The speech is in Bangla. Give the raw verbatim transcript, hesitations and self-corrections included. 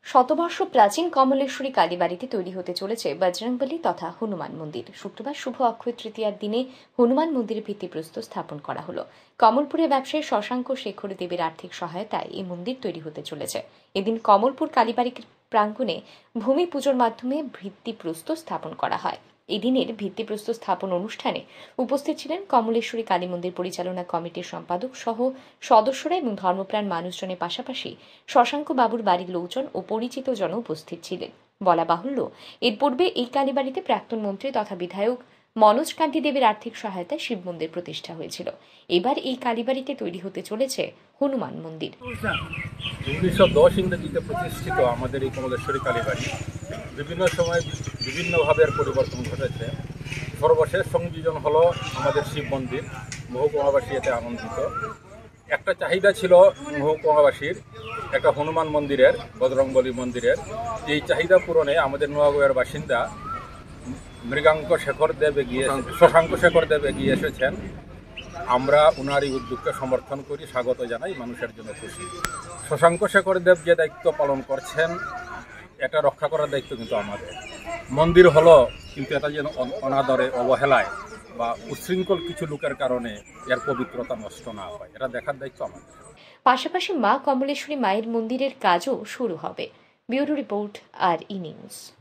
শতবর্ষ প্রাচীন কমলেশ্বরী কালীবাড়িতে তৈরি হতে চলেছে বজরংবলী তথা হনুমান মন্দির। শুক্রবার শুভ অক্ষয় তৃতীয়ার দিনে হনুমান মন্দিরের ভিত্তিপ্রস্তর স্থাপন করা হলো। কমলপুরের ব্যবসায়ী শশাঙ্ক শেখর দেবের আর্থিক সহায়তায় এই মন্দির তৈরি হতে চলেছে। এদিন কমলপুর কালীবাড়ির প্রাঙ্গণে ভূমি পুজোর মাধ্যমে ভিত্তিপ্রস্তর স্থাপন করা হয়। এদিনের ভিত্তিপ্রস্তর স্থাপন অনুষ্ঠানে উপস্থিত ছিলেন কমলেশ্বরী কালী মন্দির পরিচালনা কমিটির সম্পাদক সহ সদস্যরা এবং ধর্মপ্রাণ মানুষজনের পাশাপাশি শশাঙ্ক বাবুর বাড়ির লোকজন ও পরিচিত জন উপস্থিত ছিলেন। বলা বাহুল্য, এর পূর্বে এই কালীবাড়িতে প্রাক্তন মন্ত্রী তথা বিধায়ক মনোজ কান্তি দেবের আর্থিক সহায়তায় শিব মন্দির প্রতিষ্ঠা হয়েছিল। এবার এই কালীবাড়িতে তৈরি হতে চলেছে হনুমান মন্দির। উনিশশো দশ ইংরেজিতে প্রতিষ্ঠিত আমাদের এই কমলেশ্বরী কালীবাড়ি বিভিন্ন সময় বিভিন্নভাবে এর পরিবর্তন ঘটেছে। সর্বশেষ সংযোজন হলো আমাদের শিব মন্দির। মহকুমাবাসী এতে আনন্দিত। একটা চাহিদা ছিল মহকুমাবাসীর একটা হনুমান মন্দিরের, বজরংবলী মন্দিরের। এই চাহিদা পূরণে আমাদের নোয়াগড়ের বাসিন্দা মৃগাঙ্ক শেখর দেব এগিয়ে শশাঙ্ক শেখর দেব এগিয়ে এসেছেন। আমরা ওনার এই উদ্যোগকে সমর্থন করি, স্বাগত জানাই, মানুষের জন্য খুশি। শশাঙ্ক শেখর দেব যে দায়িত্ব পালন করছেন, এটা রক্ষা করার দায়িত্ব কিন্তু আমাদের। মন্দির হলো, কিন্তু এটা যেন অনাদরে, অবহেলায় বা উচ্ছৃঙ্খল কিছু লোকের কারণে এর পবিত্রতা নষ্ট না হয়, এটা দেখার দায়িত্ব আমাদের। পাশাপাশি মা কমলেশ্বরী মায়ের মন্দিরের কাজও শুরু হবে। Bureau report, R E news.